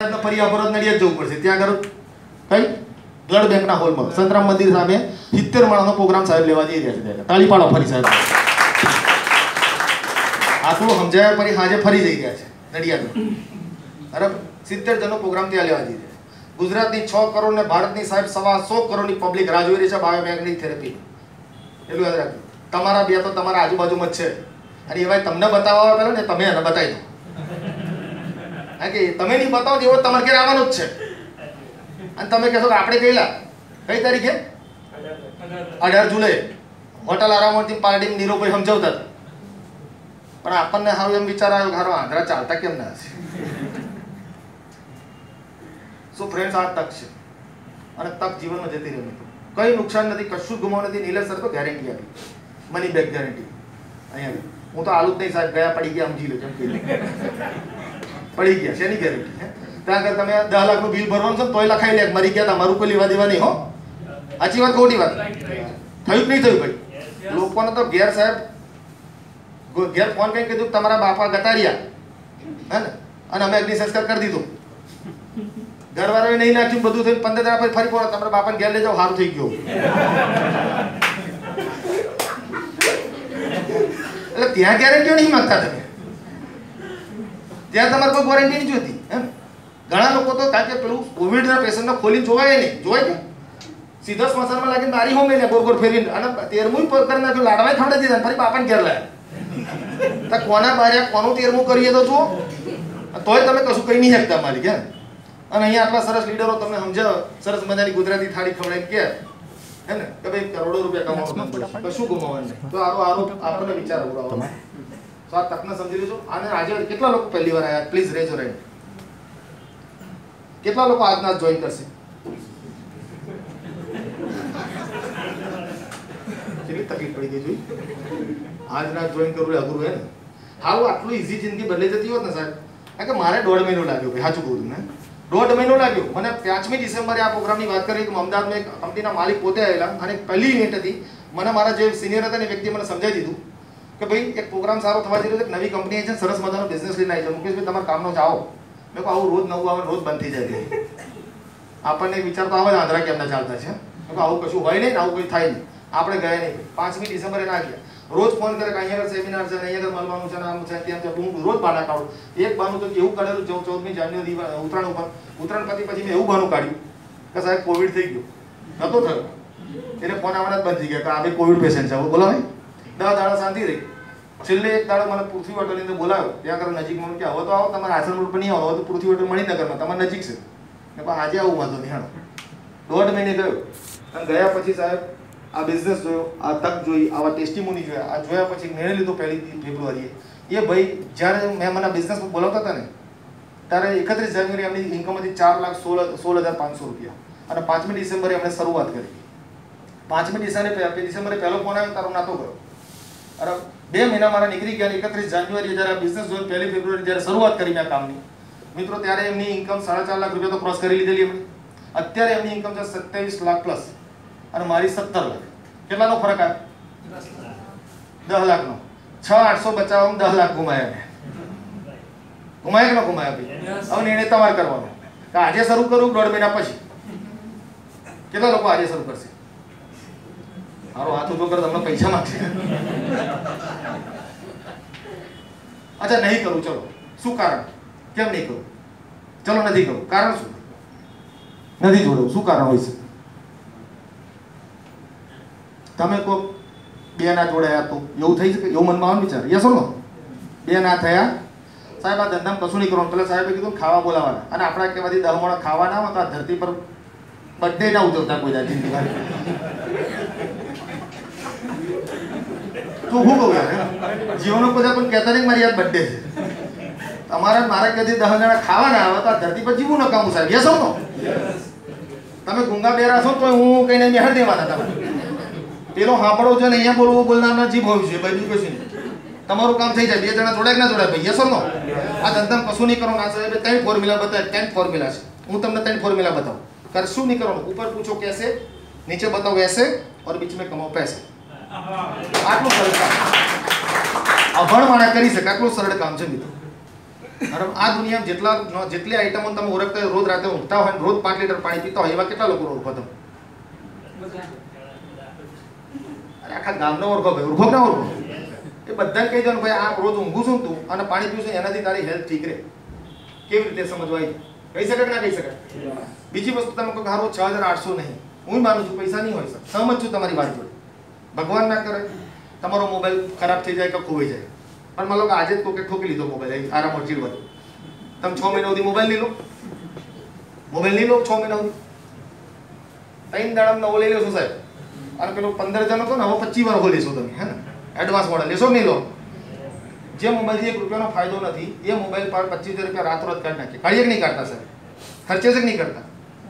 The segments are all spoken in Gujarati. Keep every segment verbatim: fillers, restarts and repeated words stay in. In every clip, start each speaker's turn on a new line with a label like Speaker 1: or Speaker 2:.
Speaker 1: ફરી અપરોધ નડિયાદ જવું પડશે. ત્યાં આગળ કઈ બ્લડ બેંકના હોલમાં સંતરામ મંદિર સામે સિત્તેર માળાનો પ્રોગ્રામ સાહેબ લેવા જઈ રહ્યા છે. તાળી પાડો ફરી સાહેબ. આટલું સમજાયા પછી હાજે ફરી જઈ રહ્યા છે નડિયાદમાં. બરાબર, સિત્તેર જણનો પ્રોગ્રામ ત્યાં લેવા જઈ રહ્યા છે. ગુજરાતની છ કરોડ ને ભારતની સાહેબ સવા સો કરોડની પબ્લિક રાહ જોઈ રહી છે બાયોમેગ્નેટિક થેરેપી. એટલું યાદ રાખજો. તમારા બે તો તમારા આજુબાજુમાં જ છે અને એવા તમને બતાવવા પહેલા ને તમે એને બતાવી દો. કે તમે નહીં બતાવો એવો તમારે ઘેર આવવાનું જ છે. અને તમે કહેશો કે આપણે ગયેલા કઈ તારીખે અઢાર જુલાઈ હોટલ આરામથી પાર્ટી નીરોભાઈ સમજાવતા હતા. પણ આપણને સારું એમ વિચાર આવ્યો હારો આંધ્રા ચાલતા કેમ ના હશે. સો ફ્રેન્ડ્સ, આ તક છે અને તક જીવનમાં જતી રહે મિત્રો. કઈ નુકસાન નથી, કશું ગુમાવ નથી. નીલેશ સર તો ગેરંટી આપી, મની બેક ગેરંટી. અહીંયા હું તો આલુ જ નહીં સાહેબ, ગયા પડી ગયા સમજી લો જેમ કહી પડી ગયા. શેની ગેરંટી? ત્યાં આગળ તમે દસ લાખ નું બિલ ભરવાનું છે તોય લખાઈ લે મરી ગયા તમારું કોઈ લેવા દેવા નહીં. હો, સાચી વાત ખોટી વાત? થયું કે નહીં થયું ભાઈ? લોકોને તો ઘેર સાહેબ ઘેર ફોન કઈ કીધું તમારા બાપા ગતા રહ્યા હે ને, અને અમે અગ્નિ સંસ્કાર કરી દીધું. ઘરવાળાએ નહીં નાખ્યું, બધું થયું. પંદર દાડા પછી ફરી પડો તમારા બાપાને ઘેર લઈ જાઓ, સારું થઈ ગયું. એટલે ત્યાં ગેરંટીઓ નહીં માંગતા તમે. ત્યાં તમારે કોઈ વોરંટી નહીં જોતી. એમ ઘણા લોકો તો કારણ કે પેલું કોવિડના પેશન્ટને ખોલીને જોવાય નહીં, જોવાય કે સીધો સ્મશાનમાં લાગીને મારી હોમે લે ગોર ગોર ફેરીને અને તેરમું કરી નાખ્યું, લાડવાય ખવડાવી દીધા, ફરી બાપાને ઘેર લાયા. કોના બાર્યા કોનું તેરમું કરીએ તો જુઓ, તોય તમે કશું કઈ નહીં શકતા મારી કે. અને અહીંયા આટલા સરસ લીડરો તમને સમજાવો, સરસ મજાની ગુજરાતી થાળી ખવડાવી કે હે ને કે ભાઈ કરોડો રૂપિયા કમાવાનું કશું ગુમાવવાનું નહીં. તો આરો આરો આપણને વિચાર ઉડાવો. તો આ તકને સમજી લેજો. અને આજે કેટલા લોકો પહેલી વાર આવ્યા? Please raise your hand. કેટલા લોકો આજના જોઈન કરશે? કેટલી તકલીફ પડી ગઈ જોઈ. આજના જોઈન કરવું અઘરું હે ને. હારું આટલું ઈઝી જિંદગી બદલાઈ જતી હોત ને સાહેબ. કારણ કે મારે દોઢ મહિનો લાગ્યો ભાઈ, સાચું કહું ને દોઢ મહિનો લાગ્યો. મને પાંચમી ડિસેમ્બરે આ પ્રોગ્રામની વાત કરી કે અમદાવાદમાં એક કંપનીના માલિક પોતે આવેલા અને પહેલી ઇવેન્ટ હતી. મને મારા જે સિનિયર હતા ને વ્યક્તિએ મને સમજાવી દીધું કે ભાઈ એક પ્રોગ્રામ સારો થવા જઈ રહ્યો છે, નવી કંપની છે, સરસ મજાનો બિઝનેસ લઈને આવી છે. મુકેશભાઈ તમારા કામનો જાઓ. મેં કહું આવું રોજ નવું આવે, રોજ બંધ થઈ જાય. આપણને વિચાર તો આવે આંધ્રા કેમના ચાલતા છે. મેં કહું આવું કશું હોય નહીં, આવું કંઈ થાય નહીં. આપણે ગયા નહીં. પાંચમી ડિસેમ્બરે ના ગયા. રોજ ફોન કરે કે અહીંયા સેમિનાર છે, અહીંયા મળવાનું છે, આમ છે, તેમ છે. હું રોજ બાના કાઢું. એક બાનું તો એવું કરેલું ચૌદ ચૌદમી જાન્યુઆરી ઉત્તરાયણ ઉપર ઉત્તરાયણ પછી પછી મેં એવું બાનું કાઢ્યું કે સાહેબ કોવિડ થઈ ગયો નતો થયો. એટલે ફોન આવવાના જ બંધ થઈ ગયા કે આ ભાઈ કોવિડ પેશન્ટ છે. બોલો નહીં, દસ દાડા શાંતિ રહી. છેલ્લે એક દાડો મને પૃથ્વી હોટલની અંદર બોલાવ્યો. ત્યાં આગળ નજીકમાં કે હવે તો આવો, તમારા આશ્રમ રોડ પર નહીં આવો, હવે તો પૃથ્વી હોટલ મણિનગરમાં તમારે નજીક છે. ને પણ આજે આવું વાંધો નહીં. હાલો દોઢ મહિને ગયો અને ગયા પછી સાહેબ આ બિઝનેસ જોયો, આ તક જોઈ, આવા ટેસ્ટિમોની જોયા. આ જોયા પછી નિર્ણય લીધો પહેલી ફેબ્રુઆરીએ. એ ભાઈ જ્યારે મેં મને બિઝનેસમાં બોલાવતા હતા ને ત્યારે એકત્રીસ જાન્યુઆરી એમની ઇન્કમ હતી ચાર લાખ સોળ સોળ હજાર પાંચસો રૂપિયા અને પાંચમી ડિસેમ્બરે એમણે શરૂઆત કરી. પાંચમી ડિસેમ્બરે ડિસેમ્બરે પહેલો ફોન આવ્યો, તારો નાતો કરો. અરે બે મહિના મારા નીકળી ગયા. એકત્રીસ જાન્યુઆરી જ્યારે બિઝનેસ જોયો, પહેલી ફેબ્રુઆરી જ્યારે શરૂઆત કરી મેં કામની મિત્રો, ત્યારે એમની ઇન્કમ સાડા ચાર લાખ રૂપિયા તો ક્રોસ કરી લીધેલી એમણે. અત્યારે એમની ઇન્કમ છે સત્યાવીસ લાખ પ્લસ અને મારી સત્તર લાખ. કેટલાનો ફરક આવે? દસ લાખનો. છ આઠસો બચાવવામાં દસ લાખ ગુમાયા. ગુમાયા કે ના ગુમાયા ભાઈ? હવે નિર્ણય તમારે કરવાનો કે આજે શરૂ કરું દોઢ મહિના પછી. કેટલા લોકો આજે શરૂ કરશે? મારો હાથ ઉભો કરો, તમને પૈસા માંગશે. અચ્છા નહીં કરું, ચલો શું કારણ? કેમ નહીં કરું? ચલો નથી કરું, કારણ શું? નથી જોડવું, શું કારણ હોય છે? તમે કહો બે ના જોડાયા તો એવું થઈ શકે, એવું મનમાં આવે વિચાર? Yes or no? બે ના થયા સાહેબ, આ ધંધામાં કશું નહીં કરવાનું. પેલા સાહેબે કીધું ખાવા બોલાવાના, અને આપણા કહેવાથી દહ માણસ ખાવા ના હોય તો આ ધરતી પર બર્થડે ના ઉજવતા કોઈ જાય જિંદગી. તું શું કહું યાર, જીવનો બધા પણ કહેતા નહીં મારી યાર બર્થડે છે. તમારા મારા કહેતી દસ જણા ખાવા ના આવે તો આ ધરતી પર જીવું નકામું સાહેબ. Yes or no? તમે ગુંગા બેરા છો તો હું કહીને મેહર દેવાના તમારે. પેલો સાંભળો છે ને અહીંયા બોલવું બોલનારના જીભ હોય છે, બધું કશું નહીં. તમારું કામ થઈ જાય. બે જણા જોડાય ના જોડાય ભાઈ? Yes or no? આ ધંધામાં કશું નહીં કરવાનું. આ સાહેબે ત્રણ ફોર્મ્યુલા બતાવે. ત્રણ ફોર્મ્યુલા છે, હું તમને ત્રણ ફોર્મ્યુલા બતાવું. કશું નહીં કરવાનું. ઉપર પૂછો કેસે, નીચે બતાવો એસે, और बीच में कमाओ पैसे. આટલું સરળ કામ અભણ માણસ કરી શકે. આટલું સરળ કામ છે મિત્રો. બરાબર? આ દુનિયામાં જેટલા જેટલી આઈટમો તમે ઓળખતા હોય, રોજ રાતે ઊંઘતા હોય રોજ પાંચ લીટર પાણી પીતા હોય, એવા કેટલા લોકો ઓળખો તમે? અરે આખા ગામનો ઓળખો ભાઈ, ઓળખો ના ઓળખો? એ બધાને કહી દો ને ભાઈ આ રોજ ઊંઘું છું તું અને પાણી પીવું છું, એનાથી તારી હેલ્થ ઠીક રહે. કેવી રીતે સમજવાય? કહી શકાય કે ના કહી શકાય? બીજી વસ્તુ તમે કહો હારો છ હજાર આઠસો નહીં, હું માનું છું પૈસા નહીં હોય સર, સહમત છું તમારી વાત જોડે. ભગવાન ના કરે તમારો મોબાઈલ ખરાબ થઈ જાય કે ખોવાઈ જાય, પણ માનો કે આજે જ કોકે ઠોકી લીધો મોબાઈલ, આરામ ઓછી વધુ, તમે છ મહિના સુધી મોબાઈલ નહીં લો, મોબાઈલ નહીં લો છ મહિના સુધી, ત્રણ દાડા નવો લઈ લેશો સાહેબ, અને પેલો પંદર હજાર હતો ને હવે પચીસ વાર લેશો તમે, હે ને? એડવાન્સ મોડલ લેશો નહીં લો? જે મોબાઈલથી એક રૂપિયાનો ફાયદો નથી એ મોબાઈલ પર પચીસ હજાર રૂપિયા રાતોરાત કાઢી નાખીએ. કાઢીએ કે નહીં કાઢતા સાહેબ? ખર્ચે છે કે નહીં કરતા?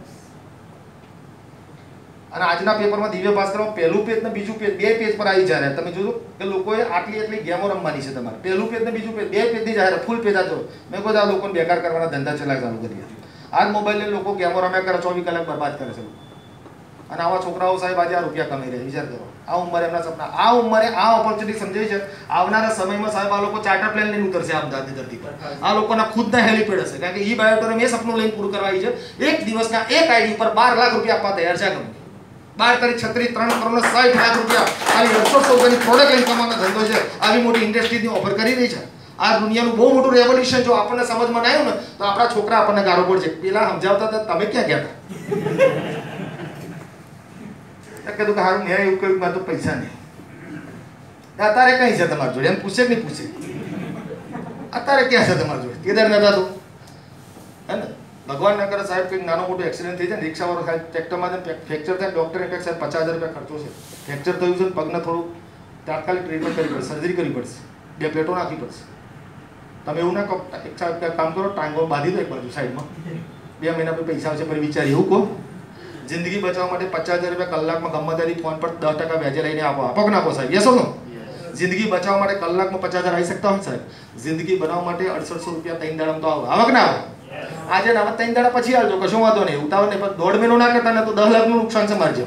Speaker 1: અને આજના પેપરમાં દિવ્ય ભાસ્કરમાં પહેલું પેજ ને બીજું પેજ બે પેજ પર આવી જાહેરાત તમે જોજો કે લોકોએ આટલી એટલી ગેમો રમવાની છે તમારે. પહેલું પેજ ને બીજું પેજ બે પેજની જાહેરાત ફૂલ પેજ આજો. મેં કહું આ લોકોને બેકાર કરવાના ધંધા ચલા ચાલુ કરી. આજ મોબાઈલને લોકો ગેમો રમ્યા કરે, ચોવીસ કલાક બરબાદ કરે છે. અને આવા છોકરાઓ સાહેબ આજે આ રૂપિયા કમાઈ રહ્યા, વિચાર કરો. આ ઉંમરે એમના સપના, આ ઉંમરે આ ઓપોર્ચ્યુનિટી સમજાય છે. આવનારા સમયમાં સાહેબ આ લોકો ચાર્ટર પ્લેન લઈને ઉતરશે અમદાવાદની ધરતી પર. આ લોકોના ખુદના હેલિપેડ હશે, કારણ કે ઈ બાયોટોરે મેં સપનું લઈને પૂરું કરવા આવી છે. એક દિવસના એક આઈડી પર બાર લાખ રૂપિયા આપવા તૈયાર છે કંપની. બાર તારીખ છત્રીસ ત્રણ કરોડ ને સાઠ લાખ રૂપિયા ખાલી અઢસો રૂપિયાની પ્રોડક્ટ લઈને કમાવાનો ધંધો છે. આવી મોટી ઇન્ડસ્ટ્રીની ઓફર કરી રહી છે. આ દુનિયાનું બહુ મોટું રેવોલ્યુશન જો આપણને સમજમાં ના આવ્યું ને તો આપણા છોકરા આપણને ગારો પડશે. પેલા સમજાવતા હતા તમે ક્યાં ગયા હતા? કીધું કે હારું મેં એવું કહ્યું મારે તો પૈસા નહીં. અત્યારે કઈ છે તમારી જોડે? એમ પૂછે કે નહીં પૂછે? અત્યારે ક્યાં છે તમારી જોડે? કેદારનાથ હતો, હે ને? ભગવાન ના કરે સાહેબ કંઈક નાનો મોટો એક્સિડન્ટ થઈ જાય ને, રિક્ષાવાળો સાહેબ ટ્રેક્ટરમાં ફ્રેક્ચર થાય, ડૉક્ટર કહે સાહેબ પચાસ હજાર રૂપિયા ખર્ચો છે, ફ્રેક્ચર થયું છે, પગને થોડું તાત્કાલિક ટ્રીટમેન્ટ કરવી પડશે, સર્જરી કરવી પડશે, બે પ્લેટો નાખવી પડશે. તમે એવું ના કહો, એક કામ કરો ટાંગો બાંધી દો એક બાજુ સાઈડમાં, બે મહિના પછી પૈસા આવશે પછી વિચારી, એવું કહો? જિંદગી બચાવવા માટે પચાસ હજાર રૂપિયા કલાકમાં ગમે ત્યાંથી ફોન પર દસ ટકા વ્યાજે લઈને આપો, આપો કે ના આપો સાહેબ? Yes or no? જિંદગી બચાવવા માટે કલાકમાં પચાસ હજાર આવી શકતા હોય સાહેબ? જિંદગી બનાવવા માટે અડસઠસો રૂપિયા ત્રણ દાડામાં તો આવે, આવે કે ના આવે? આજે ના ત્રણ દાડા પછી આવજો, કશું વાંધો નહીં, ઉતાવળ નહીં, પણ દોઢ મહિનો ના કરતા ને તો દસ લાખનું નુકસાન છે મારજો.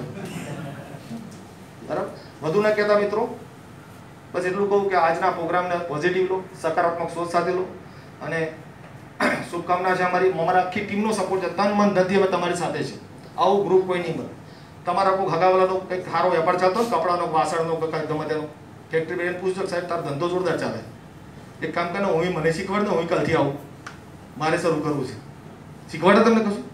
Speaker 1: બરાબર? વધુ ના કહેતા મિત્રો, બસ એટલું કહું કે આજના પ્રોગ્રામને પોઝિટિવ લો, સકારાત્મક સોચ સાથે લો, અને શુભકામના છે અમારી, અમારા આખી ટીમનો સપોર્ટ છે, તન મન ધનથી અમે તમારી સાથે છે. આવું ગ્રુપ કોઈ નહીં બને. તમારા કોઈ હગાવાલાનો કંઈક સારો વેપાર ચાલતો હોય, કપડાનો, વાસણનો, કંઈક ગમે તેનો, ફેક્ટરી બેન પૂછજો સાહેબ તારો ધંધો જોરદાર ચાલે, એક કામ કરે હું મને શીખવાડ દો, હું કાલથી આવું, મારે શરૂ કરવું છે, શીખવાડે તમને કશું?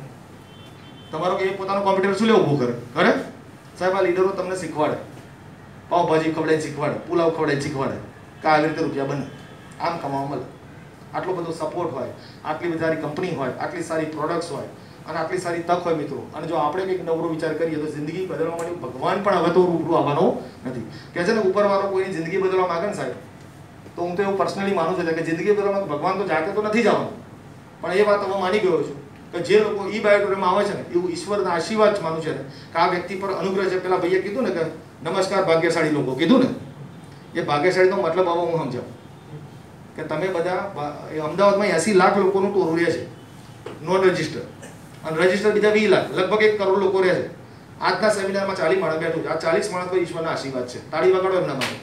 Speaker 1: તમારો કે પોતાનો કોમ્પ્યુટર શું લેવું ઊભું કરે કરે સાહેબ? આ લીડરો તમને શીખવાડે, પાવભાજી ખવડાવીને શીખવાડે, પુલાવ ખવડાવીને શીખવાડે કે આવી રીતે રૂપિયા બને, આમ કમાવા મળે. આટલો બધો સપોર્ટ હોય, આટલી બધી સારી કંપની હોય, આટલી સારી પ્રોડક્ટ્સ હોય અને આટલી સારી તક હોય મિત્રો, અને જો આપણે કંઈક નવરો વિચાર કરીએ તો જિંદગી બદલવા માટે ભગવાન પણ હવે તો રૂબરૂ આવવાનો નથી. કહે છે ને ઉપરવાળો કોઈની જિંદગી બદલવા માંગે ને સાહેબ, તો હું તો એવું પર્સનલી માનું છું કે જિંદગી બદલવા ભગવાન તો જાતે તો નથી જવાનું, પણ એ વાત હું માની ગયો છું કે જે લોકો ઈ બાયોટોરીમાં આવે છે ને એવું ઈશ્વરના આશીર્વાદ જ માનું છે ને કે આ વ્યક્તિ પર અનુગ્રહ છે. પેલા ભાઈએ કીધું ને કે નમસ્કાર ભાગ્યશાળી લોકો કીધું ને, એ ભાગ્યશાળીનો મતલબ હવે હું સમજાવું કે તમે બધા અમદાવાદમાં એસી લાખ લોકોનું ટોરું રહે છે નોન રજિસ્ટર, અને રજિસ્ટર બીજા વીસ લાખ, લગભગ એક કરોડ લોકો રહે છે. આજના સેમિનારમાં ચાલીસ માણસ બેઠું છે, આ ચાલીસ માણસ પર ઈશ્વરના આશીર્વાદ છે. તાળી વગાડો એમના માટે.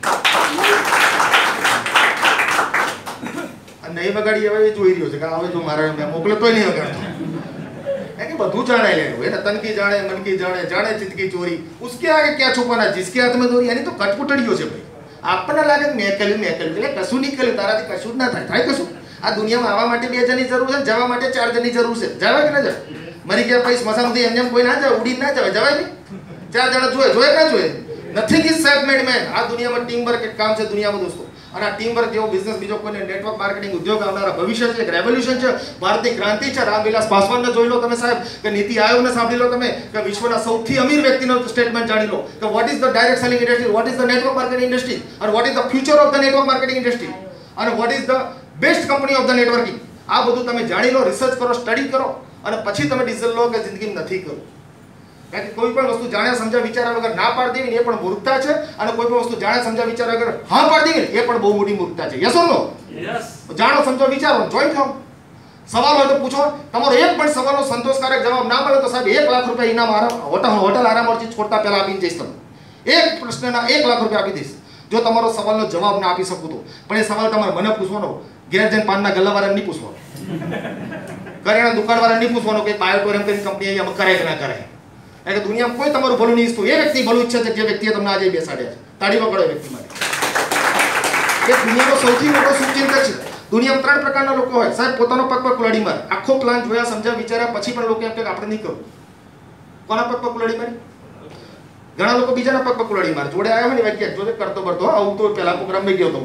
Speaker 1: નહીં વગાડી હવે એ જોઈ રહ્યો છે કે હવે જો મારા મેં મોકલે તોય નહીં વગાડતો, કે બધું જાણે લે એ તન કી જાણે મન કી જાણે જાણે ચિત્ત કી ચોરી, ઉસકે આગે ક્યાં છુપાના, જિસકે હાથ મેં દોરી. એની તો કટપુટડીઓ છે ભાઈ. આપણને લાગે મેં કર્યું મેં કર્યું, એટલે કશું નહીં કર્યું, તારાથી કશું જ ના થાય. થાય કશું? આ દુનિયામાં આવવા માટે બે જણની જરૂર છે, જવા માટે ચાર જણની જરૂર છે. જવાય કે ના જાય? મરી ગયા પછી સ્મશાનથી એમ એમ કોઈ ના જાય, ઉડીને ના જવાય, જવાય નહીં? ચાર જણા જોઈએ જોઈએ ના જોઈએ? Nothing is self made man. આ દુનિયામાં ટીમ વર્ક એક કામ છે દુનિયામાં દોસ્તો, અને આ ટીમ વર્ક જેવો બિઝનેસ બીજો કોઈને નેટવર્ક માર્કેટિંગ ઉદ્યોગ આવનારા ભવિષ્ય છે, એક રેવોલ્યુશન છે, ભારતની ક્રાંતિ છે. રામવિલાસ પાસવાનને જોઈ લો તમે સાહેબ, કે નીતિ આયોગને સાંભળી લો તમે, કે વિશ્વના સૌથી અમીર વ્યક્તિનો સ્ટેટમેન્ટ જાણી લો કે what is the direct selling industry, what is the network marketing industry, અને what is the future of the network marketing industry, અને what is the best company of the networking. આ બધું તમે જાણી લો, રિસર્ચ કરો, સ્ટડી કરો, અને પછી તમે ડિસિઝન લો કે જિંદગી નથી કરવું. કારણ કે કોઈ પણ વસ્તુ જાણ્યા સમજ્યા વિચાર્યા વગર ના પાડી દેવી એ પણ મૂર્ખતા છે, અને કોઈ પણ વસ્તુ જાણ્યા સમજ્યા વિચાર્યા વગર હા પાડી દેવી એ પણ બહુ મોટી મૂર્ખતા છે. Yes or no? યસ. જાણો સમજો વિચારો, જોઈન થાઓ. સવાલ હોય તો પૂછો. તમારો એક પણ સવાલનો સંતોષકારક જવાબ ના મળે તો સાહેબ એક લાખ રૂપિયા ઇનામ આરામ હોટલ હોટલ આરામ અરજી છોડતા પહેલા આપીને જઈશ. તમને એક પ્રશ્નના એક લાખ રૂપિયા આપી દઈશ જો તમારો સવાલનો જવાબ ના આપી શકું તો. પણ એ સવાલ તમારે મને પૂછવાનો, ઘેર જઈને પાનના ગલ્લાવાળાને નહીં પૂછવાનું, કરિયાણા દુકાનવાળાને નહીં પૂછવાનું કે બાયોટોરિયમ કઈ કંપની અહીંયા કરે કે ના કરે. કારણ કે દુનિયામાં કોઈ તમારું ભલું નહીં ઈચ્છતું. એ વ્યક્તિ ભલું ઈચ્છે છે જે વ્યક્તિએ તમને આજે બેસાડ્યા છે. તાળી વગાડો એ વ્યક્તિ માટે. એ દુનિયાનો સૌથી મોટો શુભચિંતક છે. દુનિયામાં ત્રણ પ્રકારના લોકો હોય સાહેબ. પોતાનો પગ પર કુલાડી મારે, આખો પ્લાન જોયા સમજ્યા વિચાર્યા પછી પણ લોકો એમ કે આપણે નહીં કરવું. કોના પગ પર કુલાડી મારી? ઘણા લોકો બીજાના પગ પર કુલાડી મારે. જોડે આવ્યો ને વાક્ય જોડે કરતો કરતો આવું તો પેલા પ્રોગ્રામ માં ગયો તો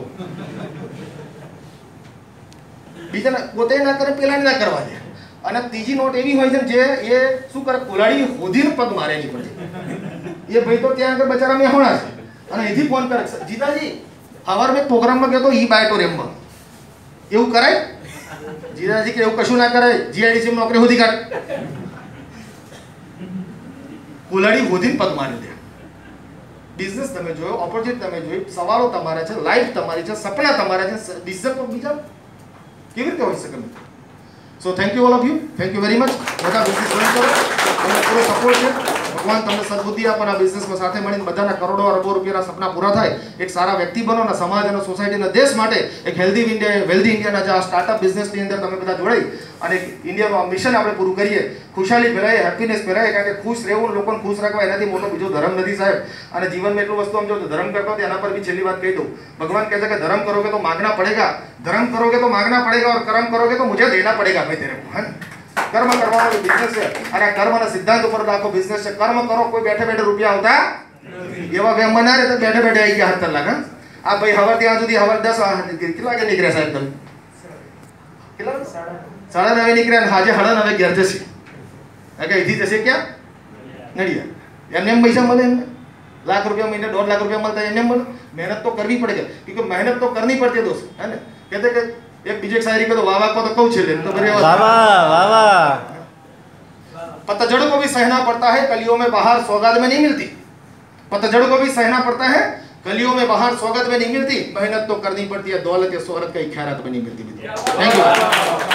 Speaker 1: બીજાના પોતે ના કરે પેલા ના કરવા દે. અને ત્રીજી નોટ એવી હોય છે જે એ શું કરે, કુલાડી હોધીને પગ મારે નહીં પડે. એ ભાઈ તો ત્યાં આગળ બચારા મેહોણા છે અને એથી ફોન કરે, જીતાજી સવાર મેં પ્રોગ્રામમાં ગયો તો ઈ બાયોટોરિયમમાં એવું કરાય? જીતાજી કે એવું કશું ના કરાય, જીઆઈડીસી નોકરી હોધી કાઢ. કુલાડી હોધીને પગ મારી દે. બિઝનેસ તમે જોયો, ઓપોર્ચ્યુનિટી તમે જોઈ, સવાલો તમારા છે, લાઈફ તમારી છે, સપના તમારા છે, ડિસિઝન તો બીજા કેવી રીતે હોઈ શકે? So thank you all of you, thank you very much. બધા બિઝનેસ જોઈન કરો, તમને પૂરો સપોર્ટ છે. ભગવાન તમને સદબુદ્ધિ આપે અને આ બિઝનેસમાં સાથે મળીને બધાના કરોડો અરબો રૂપિયાના સપના પૂરા થાય. એક સારા વ્યક્તિ બનો અને સમાજ અને સોસાયટી અને દેશ માટે એક હેલ્ધી ઇન્ડિયા, વેલ્ધી ઇન્ડિયાના જે આ સ્ટાર્ટઅપ બિઝનેસની અંદર તમે બધા જોડાઈ અને ઇન્ડિયાનું આ મિશન આપણે પૂરું કરીએ. ખુશાલી ફેલાય, હેપીનેસ ફેલાય. કારણ કે ખુશ રહેવું, લોકોને ખુશ રાખવા એનાથી મોટો બીજો ધર્મ નથી સાહેબ. અને જીવનમાં એટલું વસ્તુ સમજો તો ધર્મ કરતો એના પર બી છેલ્લી વાત કહી દઉં. ભગવાન કહે છે કે ધર્મ કરોગે તો मांगना पड़ेगा, धर्म करोगे तो मांगना पड़ेगा और कर्म करोगे तो मुझे देना पड़ेगा भाई तेरे को. है कर्म करवानो बिजनेस है. अरे कर्म ना सिद्धांत ઉપર આખો બિઝનેસ છે. કર્મ કરો, કોઈ બેઠે બેઠે રૂપિયા આવતા એવા વેમ ના રે તો બેઠે બેઠે આવી ગયા હાથ લાખ. આ ભાઈ હવાર ત્યાં સુધી હવાર દસ કેટલા વાગે નીકળ્યા સાહેબ? તમે કેટલા? સાડા નવે નીકળ્યા. હાજે સાડા નવે ઘેર જશે. કે અહીંથી જશે ક્યાં? નડિયા. એમને એમ પૈસા મળે? એમને लाख रुपया महीने, दौड़ लाख रुपया मिलता है. एम बोलो मेहनत तो करनी पड़ेगी क्योंकि मेहनत तो करनी पड़ती है दोस्त, है ना? कहते कि एक बीजे शायरी को तो वाह वाह को तो कहूँ छे तो बड़े वाह वाह वाह वाह. पतझड़ को भी सहना पड़ता है, कलियों में बाहर सौगात में नहीं मिलती. पतझड़ को भी सहना पड़ता है, कलियों में बाहर सौगात में नहीं मिलती. मेहनत तो करनी पड़ती है, दौलत या शोहरत का खैरात में नहीं मिलती. Thank you.